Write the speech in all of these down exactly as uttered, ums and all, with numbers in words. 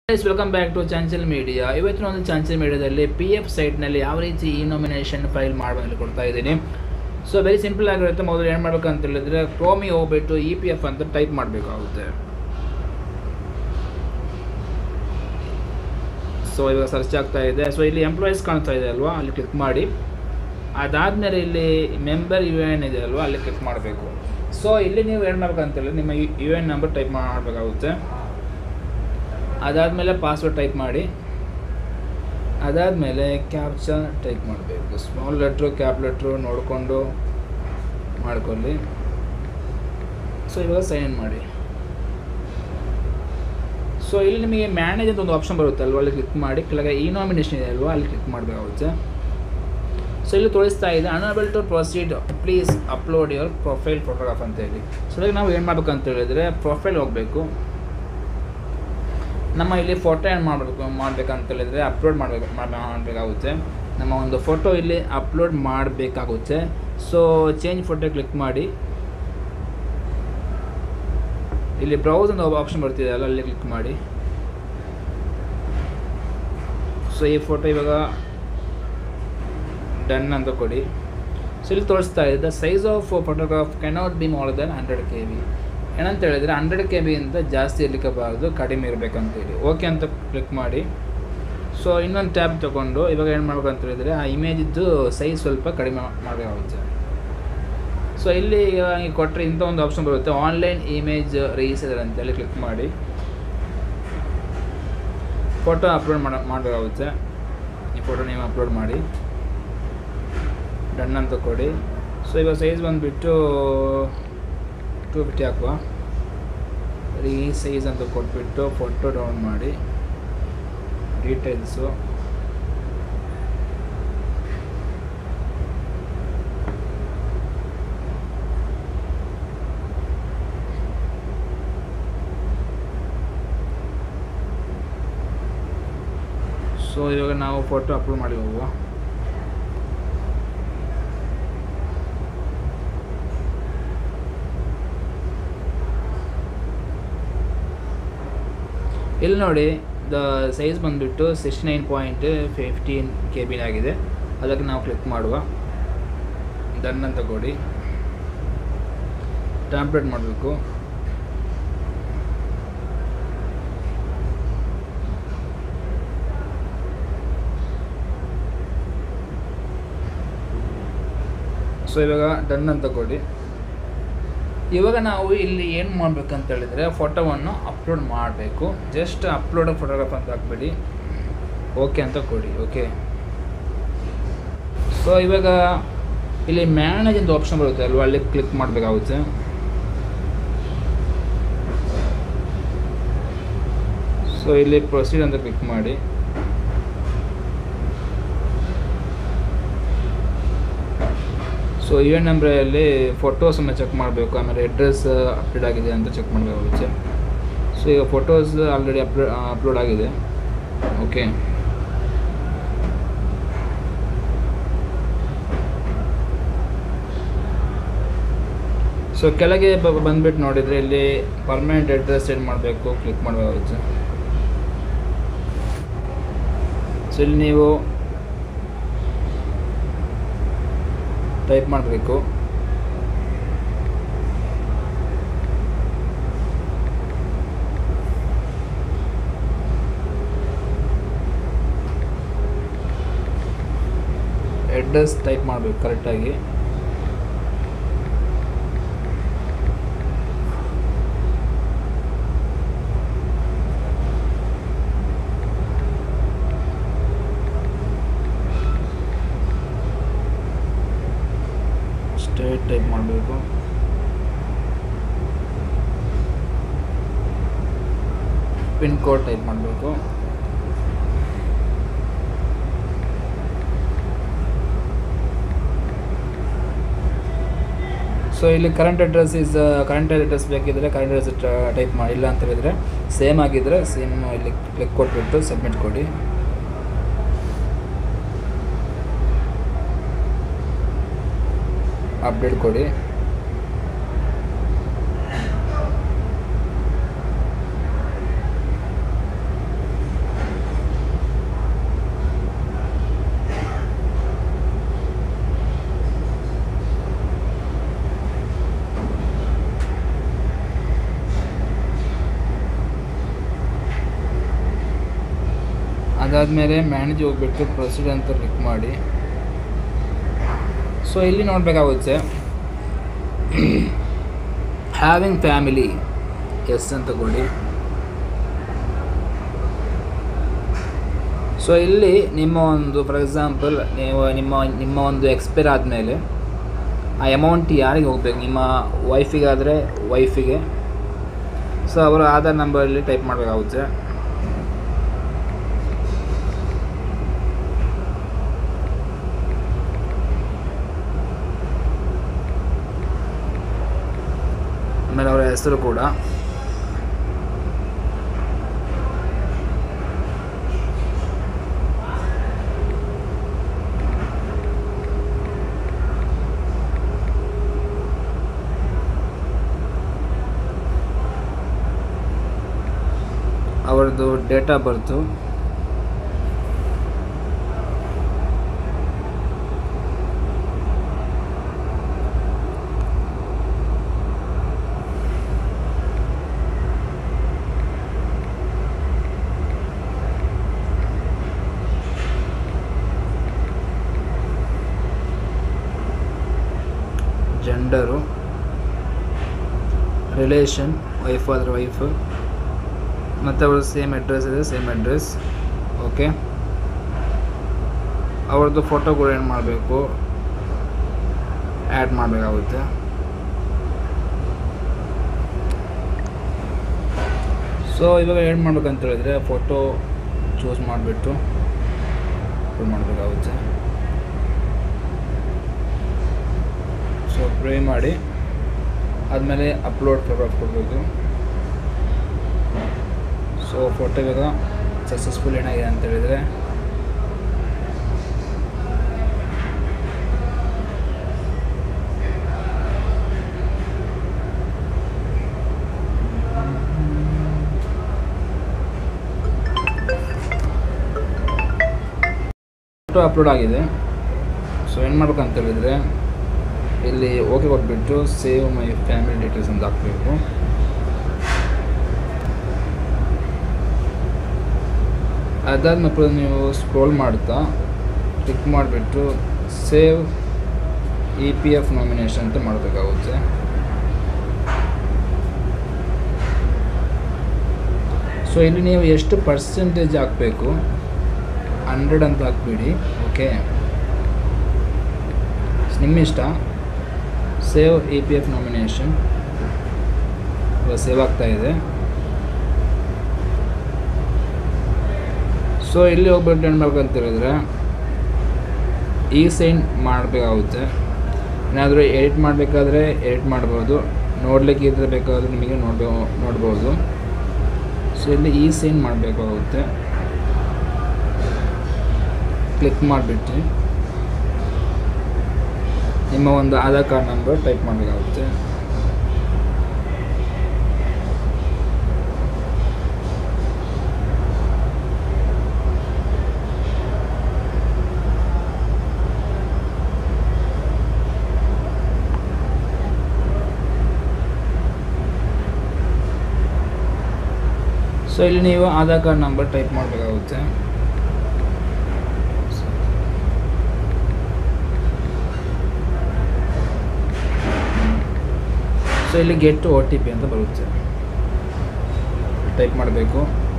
Guys welcome back to Chanchal media. ಇವತ್ತಿನ ಒಂದು ಚಾಂಚಲ್ ಮೀಡಿಯಾದಲ್ಲಿ ಪಿ ಎಫ್ ಸೈಟ್ನಲ್ಲಿ ಯಾವ ರೀತಿ ಇನೋಮಿನೇಷನ್ ಫೈಲ್ ಮಾಡಬೇಕು ಕೊಡ್ತಾ ಇದ್ದೀನಿ. ಸೊ ವೆರಿ ಸಿಂಪಲ್ ಆಗಿರುತ್ತೆ. ಮೊದಲು ಏನು ಮಾಡಬೇಕು ಅಂತ ಹೇಳಿದ್ರೆ ಕ್ರೋಮಿಗೆ ಹೋಗ್ಬಿಟ್ಟು ಇ ಪಿ ಎಫ್ ಅಂತ ಟೈಪ್ ಮಾಡಬೇಕಾಗುತ್ತೆ. ಸೊ ಇವಾಗ ಸರ್ಚ್ ಆಗ್ತಾ ಇದೆ. ಸೊ ಇಲ್ಲಿ ಎಂಪ್ಲಾಯೀಸ್ ಕಾಣ್ತಾ ಇದೆ ಅಲ್ವಾ, ಅಲ್ಲಿ ಕ್ಲಿಕ್ ಮಾಡಿ. ಅದಾದಮೇಲೆ ಇಲ್ಲಿ ಮೆಂಬರ್ ಯು ಎನ್ ಇದೆ ಅಲ್ವಾ, ಅಲ್ಲಿ ಕ್ಲಿಕ್ ಮಾಡಬೇಕು. ಸೊ ಇಲ್ಲಿ ನೀವು ಏನು ಮಾಡಬೇಕಂತ ಹೇಳಿದ್ರೆ ನಿಮ್ಮ ಯು ಎನ್ ನಂಬರ್ ಟೈಪ್ ಮಾಡಬೇಕಾಗುತ್ತೆ. ಅದಾದಮೇಲೆ ಪಾಸ್ವರ್ಡ್ ಟೈಪ್ ಮಾಡಿ. ಅದಾದಮೇಲೆ ಕ್ಯಾಪ್ಚಾ ಟೈಪ್ ಮಾಡಬೇಕು. ಸ್ಮಾಲ್ ಲೆಟ್ರು ಕ್ಯಾಪ್ ಲೆಟ್ರು ನೋಡಿಕೊಂಡು ಮಾಡ್ಕೊಳ್ಳಿ. ಸೊ ಇವಾಗ ಸೈನ್ ಇನ್ ಮಾಡಿ. ಸೊ ಇಲ್ಲಿ ನಿಮಗೆ ಮ್ಯಾನೇಜ್ ಅಂತ ಒಂದು ಆಪ್ಷನ್ ಬರುತ್ತೆ ಅಲ್ವಾ, ಅಲ್ಲಿ ಕ್ಲಿಕ್ ಮಾಡಿ. ಕೆಳಗೆ ಇನಾಮಿನೇಷನ್ ಇದೆ ಅಲ್ವಾ, ಅಲ್ಲಿ ಕ್ಲಿಕ್ ಮಾಡಬೇಕಾಗುತ್ತೆ. ಸೊ ಇಲ್ಲಿ ತೋರಿಸ್ತಾ ಇದೆ unable to proceed, please upload your profile photograph ಅಂತ ಹೇಳಿ. ಸೊ ಇವಾಗ ನಾವು ಏನು ಮಾಡಬೇಕು ಅಂತ ಹೇಳಿದರೆ ಪ್ರೊಫೈಲ್ ಹೋಗಬೇಕು. ನಮ್ಮ ಇಲ್ಲಿ ಫೋಟೋ ಏನು ಮಾಡಬೇಕು ಮಾಡಬೇಕಂತ ಹೇಳಿದರೆ ಅಪ್ಲೋಡ್ ಮಾಡಬೇಕು ಮಾಡಬೇಕಾಗುತ್ತೆ. ನಮ್ಮ ಒಂದು ಫೋಟೋ ಇಲ್ಲಿ ಅಪ್ಲೋಡ್ ಮಾಡಬೇಕಾಗುತ್ತೆ. ಸೊ ಚೇಂಜ್ ಫೋಟೋ ಕ್ಲಿಕ್ ಮಾಡಿ. ಇಲ್ಲಿ ಬ್ರೌಸ್ ಅಂತ ಆಪ್ಷನ್ ಬರ್ತಿದೆ ಅಲ್ಲ, ಅಲ್ಲಿ ಕ್ಲಿಕ್ ಮಾಡಿ. ಸೊ ಈ ಫೋಟೋ ಇವಾಗ ಡನ್ ಅಂತ ಕೊಡಿ. ಸೊ ಇಲ್ಲಿ ತೋರಿಸ್ತಾ ಇದೆ the size of photograph cannot be more than hundred K B. ಏನಂತ ಹೇಳಿದರೆ ಹಂಡ್ರೆಡ್ ಕೆ ಬಿಯಿಂದ ಜಾಸ್ತಿ ಇರಲಿಕ್ಕಬಾರ್ದು, ಕಡಿಮೆ ಇರಬೇಕಂತೇಳಿ. ಓಕೆ ಅಂತ ಕ್ಲಿಕ್ ಮಾಡಿ. ಸೊ ಇನ್ನೊಂದು ಟ್ಯಾಬ್ ತೊಗೊಂಡು ಇವಾಗ ಏನು ಮಾಡ್ಬೇಕಂತ ಹೇಳಿದರೆ ಆ ಇಮೇಜಿದ್ದು ಸೈಜ್ ಸ್ವಲ್ಪ ಕಡಿಮೆ ಮಾಡಬೇಕಾಗುತ್ತೆ. ಸೊ ಇಲ್ಲಿ ಈಗ ಕೊಟ್ಟರೆ ಇಂಥ ಒಂದು ಆಪ್ಷನ್ ಬರುತ್ತೆ, ಆನ್ಲೈನ್ ಇಮೇಜ್ ರಿಜಿಸ್ಟರ್ ಅಂತೇಳಿ ಕ್ಲಿಕ್ ಮಾಡಿ. ಫೋಟೋ ಅಪ್ಲೋಡ್ ಮಾಡ ಮಾಡಬೇಕಾಗುತ್ತೆ. ಈ ಫೋಟೋ ನೀವು ಅಪ್ಲೋಡ್ ಮಾಡಿ, ಡನ್ ಅಂತ ಕೊಡಿ. ಸೊ ಇವಾಗ ಸೈಜ್ ಬಂದುಬಿಟ್ಟು ಟೂ ಫಿಫ್ಟಿ ಹಾಕುವ. ರೀ ಸೈಜ್ ಅಂತ ಕೊಟ್ಬಿಟ್ಟು ಫೋಟೋ ಡೌನ್ ಮಾಡಿ. ಡೀಟೇಲ್ಸು ಸೊ ಇವಾಗ ನಾವು ಫೋಟೋ ಅಪ್ಲೋಡ್ ಮಾಡಿ ಹೋಗುವ. ಇಲ್ಲಿ ನೋಡಿ ದ ಸೈಜ್ ಬಂದುಬಿಟ್ಟು sixty nine point fifteen K B ಆಗಿದೆ. ಅದಕ್ಕೆ ನಾವು ಕ್ಲಿಕ್ ಮಾಡುವ. ಡನ್ ಅಂತ ಕೊಡಿ. ಟ್ಯಾಂಪ್ಲೇಟ್ ಮಾಡಬೇಕು. ಸೊ ಇವಾಗ ಡನ್ ಅಂತ ಕೊಡಿ. ಇವಾಗ ನಾವು ಇಲ್ಲಿ ಏನು ಮಾಡಬೇಕಂತ ಹೇಳಿದರೆ ಫೋಟೋವನ್ನು ಅಪ್ಲೋಡ್ ಮಾಡಬೇಕು. ಜಸ್ಟ್ ಅಪ್ಲೋಡ್ ಫೋಟೋಗ್ರಾಫ್ ಅಂತ ಹಾಕ್ಬೇಡಿ, ಓಕೆ ಅಂತ ಕೊಡಿ. ಓಕೆ. ಸೊ ಇವಾಗ ಇಲ್ಲಿ ಮ್ಯಾನೇಜ್ ಅಂತ ಆಪ್ಷನ್ ಬರುತ್ತೆ ಅಲ್ವಾ, ಅಲ್ಲಿ ಕ್ಲಿಕ್ ಮಾಡಬೇಕಾಗುತ್ತೆ. ಸೊ ಇಲ್ಲಿ ಪ್ರೊಸೀಡ್ ಅಂತ ಕ್ಲಿಕ್ ಮಾಡಿ. ಸೊ ಯು ಎನ್ ನಂಬರಲ್ಲಿ ಫೋಟೋಸನ್ನು ಚೆಕ್ ಮಾಡಬೇಕು. ಆಮೇಲೆ ಅಡ್ರೆಸ್ ಅಪ್ಡೇಟ್ ಆಗಿದೆ ಅಂತ ಚೆಕ್ ಮಾಡಬೇಕಾಗುತ್ತೆ. ಸೊ ಈಗ ಫೋಟೋಸ್ ಆಲ್ರೆಡಿ ಅಪ್ಲೋ ಅಪ್ಲೋಡ್ ಆಗಿದೆ. ಓಕೆ. ಸೊ ಕೆಳಗೆ ಬಂದುಬಿಟ್ಟು ನೋಡಿದರೆ ಇಲ್ಲಿ ಪರ್ಮನೆಂಟ್ ಅಡ್ರೆಸ್ ಏನು ಮಾಡಬೇಕು ಕ್ಲಿಕ್ ಮಾಡಬೇಕಾಗುತ್ತೆ. ಸೊ ಇಲ್ಲಿ ನೀವು ಟೈಪ್ ಮಾಡಬೇಕು. ಅಡ್ರೆಸ್ ಟೈಪ್ ಮಾಡಬೇಕು ಕರೆಕ್ಟಾಗಿ. ಸ್ಟೇಟ್ ಟೈಪ್ ಮಾಡಬೇಕು. ಪಿನ್ ಕೋಡ್ ಟೈಪ್ ಮಾಡಬೇಕು. ಸೊ ಇಲ್ಲಿ current address is current address ಬೇಕಿದ್ದರೆ ಕರೆಂಟ್ ಅಡ್ರೆಸ್ ಟೈಪ್ ಮಾಡಿ. ಇಲ್ಲ ಅಂತ ಹೇಳಿದರೆ ಸೇಮ್ ಆಗಿದ್ದರೆ ಸೇಮ್ ಇಲ್ಲಿ ಕ್ಲಿಕ್ ಕೊಟ್ಬಿಟ್ಟು ಸಬ್ಮಿಟ್ ಕೊಡಿ. ಅಪ್ಡೇಟ್ ಕೊಡಿ. ಅದಾದಮೇಲೆ ಮ್ಯಾನೇಜ್ ಹೋಗ್ಬಿಟ್ಟು ಪ್ರೊಸೀಡ್ ಅಂತ ಕ್ಲಿಕ್ ಮಾಡಿ. ಸೊ ಇಲ್ಲಿ ನೋಡಬೇಕಾಗುತ್ತೆ ಹ್ಯಾವಿಂಗ್ ಫ್ಯಾಮಿಲಿ ಎಸ್ ಅಂತ ಕೊಡಿ. ಸೊ ಇಲ್ಲಿ ನಿಮ್ಮ ಒಂದು ಫಾರ್ ಎಕ್ಸಾಂಪಲ್ ನೀವು ನಿಮ್ಮ ನಿಮ್ಮ ಒಂದು ಎಕ್ಸ್ಪೈರ್ ಆದಮೇಲೆ ಆ ಅಮೌಂಟ್ ಯಾರಿಗೆ ಹೋಗಬೇಕು, ನಿಮ್ಮ ವೈಫಿಗಾದರೆ ವೈಫಿಗೆ. ಸೊ ಅವರ ಆಧಾರ್ ನಂಬರಲ್ಲಿ ಟೈಪ್ ಮಾಡಬೇಕಾಗುತ್ತೆ. ಆಮೇಲೆ ಅವರ ಹೆಸರು ಕೂಡ. ಅವರದ್ದು date of birth, gender, relation, wife ಆದರೆ ವೈಫು, ಮತ್ತು ಅವ್ರ ಸೇಮ್ ಅಡ್ರೆಸ್ ಇದೆ ಸೇಮ್ ಅಡ್ರೆಸ್. ಓಕೆ, ಅವ್ರದ್ದು ಫೋಟೋ ಕೂಡ ಏನು ಮಾಡಬೇಕು, ಆ್ಯಡ್ ಮಾಡಬೇಕಾಗುತ್ತೆ. ಸೊ ಇವಾಗ ಏನು ಮಾಡ್ಬೇಕಂತ ಹೇಳಿದ್ರೆ ಫೋಟೋ ಚೂಸ್ ಮಾಡಿಬಿಟ್ಟು ಅಪ್ಲೋಡ್ ಮಾಡಬೇಕಾಗುತ್ತೆ. ಸೊ ಪ್ರೇ ಮಾಡಿ ಆದಮೇಲೆ ಅಪ್ಲೋಡ್ ಫೋಟೋಗ್ರಾಫ್ ಕೊಡಬೇಕು. ಸೊ ಫೋಟೋ ಇವಾಗ ಸಕ್ಸಸ್ಫುಲ್ ಏನಾಗಿದೆ ಅಂತ ಹೇಳಿದರೆ ಫೋಟೋ ಅಪ್ಲೋಡ್ ಆಗಿದೆ. ಸೊ ಏನು ಮಾಡ್ಬೇಕಂತ ಹೇಳಿದರೆ ಇಲ್ಲಿ ಓಕೆ ಕೊಟ್ಬಿಟ್ಟು ಸೇವ್ ಮೈ ಫ್ಯಾಮಿಲಿ ಡೀಟೇಲ್ಸ್ ಅಂತ ಹಾಕಬೇಕು. ಅದಾದ್ಮೇಲೆ ನೀವು ಸ್ಕ್ರೋಲ್ ಮಾಡ್ತಾ ಕ್ಲಿಕ್ ಮಾಡಿಬಿಟ್ಟು save E P F nomination ಅಂತ ಮಾಡಬೇಕಾಗುತ್ತೆ. ಸೊ ಇಲ್ಲಿ ನೀವು ಎಷ್ಟು ಪರ್ಸೆಂಟೇಜ್ ಹಾಕಬೇಕು, ಹಂಡ್ರೆಡ್ ಅಂತ ಹಾಕ್ಬಿಡಿ. ಓಕೆ, ನಿಮ್ಮ ಇಷ್ಟ. Save E P F nomination ಇವಾಗ ಸೇವ್ ಆಗ್ತಾ ಇದೆ. ಸೊ ಇಲ್ಲಿ ಹೋಗ್ಬಿಟ್ಟು ಏನು ಮಾಡ್ಬೇಕಂತ ಹೇಳಿದ್ರೆ ಈ ಸೈನ್ ಮಾಡಬೇಕಾಗುತ್ತೆ. ಏನಾದರೂ ಎಡಿಟ್ ಮಾಡಬೇಕಾದ್ರೆ ಎಡಿಟ್ ಮಾಡ್ಬೋದು, ನೋಡಲಿಕ್ಕೆ ಇದ್ರೆ ಬೇಕಾದರೂ ನಿಮಗೆ ನೋಡ್ಬೋ ನೋಡ್ಬೋದು. ಸೊ ಇಲ್ಲಿ ಈ ಸೈನ್ ಮಾಡಬೇಕಾಗುತ್ತೆ. ಕ್ಲಿಕ್ ಮಾಡಿಬಿಟ್ಟು ನಿಮ್ಮ ಒಂದು ಆಧಾರ್ ಕಾರ್ಡ್ ನಂಬರ್ ಟೈಪ್ ಮಾಡಬೇಕಾಗುತ್ತೆ. ಸೊ ಇಲ್ಲಿ ನೀವು ಆಧಾರ್ ಕಾರ್ಡ್ ನಂಬರ್ ಟೈಪ್ ಮಾಡಬೇಕಾಗುತ್ತೆ. ಸೊ ಇಲ್ಲಿ ಗೆಟ್ ಒ ಟಿ ಪಿ ಅಂತ ಬರುತ್ತೆ, ಟೈಪ್ ಮಾಡಬೇಕು.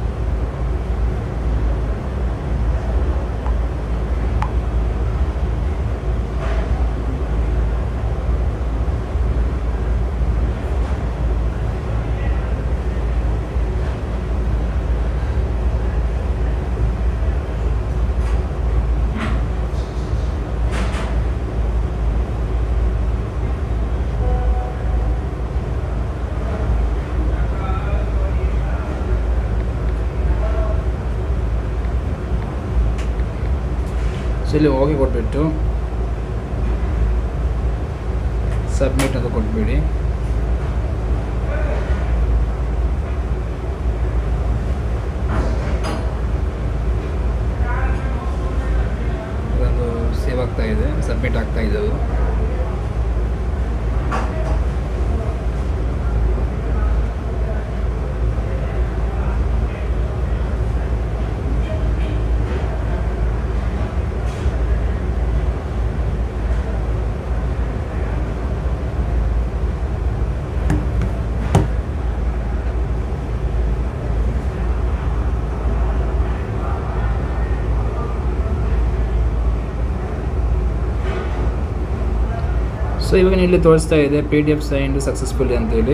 ಸೊ ಇಲ್ಲಿ ಹೋಗಿ ಕೊಟ್ಬಿಟ್ಟು ಸಬ್ಮಿಟ್ ಅಂತ ಕೊಟ್ಬಿಡಿ. ಅದು ಸೇವ್ ಆಗ್ತಾ ಇದೆ, ಸಬ್ಮಿಟ್ ಆಗ್ತಾ ಇದೆ ಅದು. ಸೊ ಇವಾಗ ಇಲ್ಲಿ ತೋರಿಸ್ತಾ ಇದೆ P D F signed successfully ಅಂತೇಳಿ.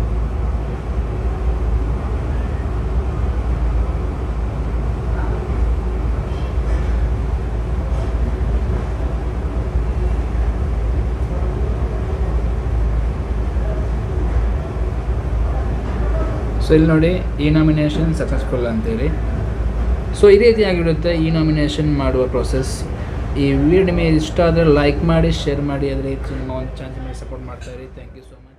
ಸೊ ಇಲ್ಲಿ ನೋಡಿ ಇನಾಮಿನೇಷನ್ ಸಕ್ಸಸ್ಫುಲ್ ಅಂತೇಳಿ. ಸೊ ಈ ರೀತಿಯಾಗಿರುತ್ತೆ ಇನಾಮಿನೇಷನ್ ಮಾಡುವ ಪ್ರೊಸೆಸ್. ಈ ವಿಡಿಯೋ ನಿಮಗೆ ಇಷ್ಟ ಆದರೆ ಲೈಕ್ ಮಾಡಿ, ಶೇರ್ ಮಾಡಿ, ಅದೇ ರೀತಿ ನಿಮ್ಮ ಒಂದು ಚಾನಲ್ ಸಪೋರ್ಟ್ ಮಾಡ್ತಾ ಇರಿ. Thank you so much.